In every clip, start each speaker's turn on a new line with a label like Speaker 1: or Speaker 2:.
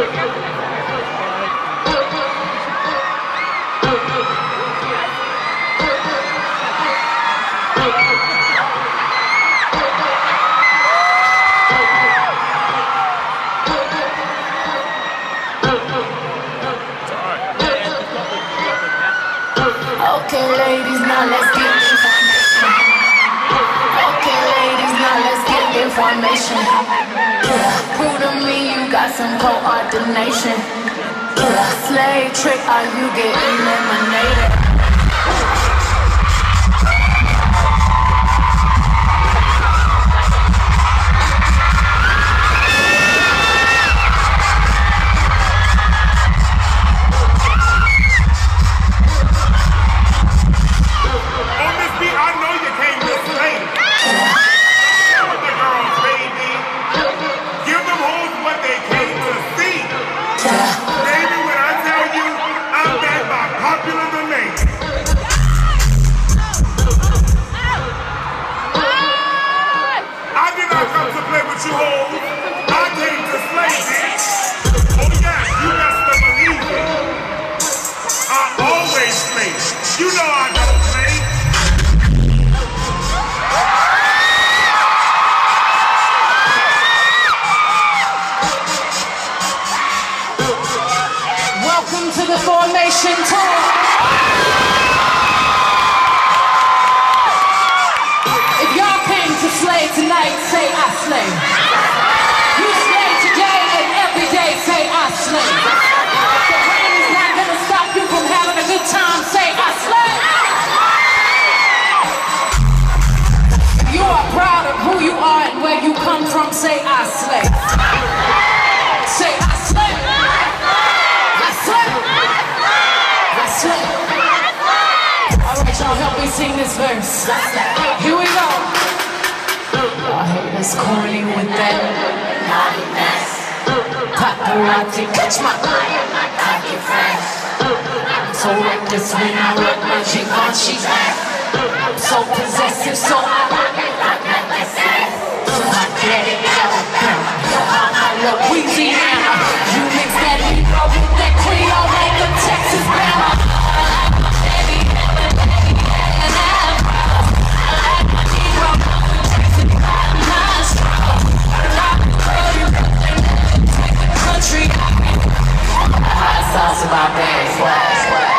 Speaker 1: Okay, ladies, now let's get information. Okay, ladies, now let's get information. Prove to me you got some coordination. Slave trick, or you get eliminated.
Speaker 2: You hold, I came to slay, bitch. Oh yes, you best to believe it. I always slay. You know I don't play.
Speaker 1: Welcome to the Formation Tour. If y'all came to slay tonight, say I slay. You slay today and every day, say I slay. The rain is not gonna stop you from having a good time, say I slay. If you are proud of who you are and where you come from, say I slay. Say I slay. I slay. I slay. Alright, y'all help me sing this verse. Here we go. I hate this corny with that naughtiness. Paparazzi, catch my eye and my cocky friends. I'm so reckless when I rock my Givenchy back. I'm so possessive, so I rock it like this ass. I get it, Alabama, Louisiana. You mix that Negro with that Creole, like a Texas Bama. Sauce about that swag.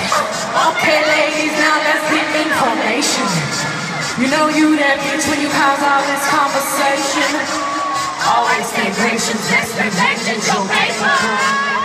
Speaker 1: Okay, ladies, now let's get information. You know you that bitch when you cause all this conversation. Always stay gracious, let's be vengeance, your paper.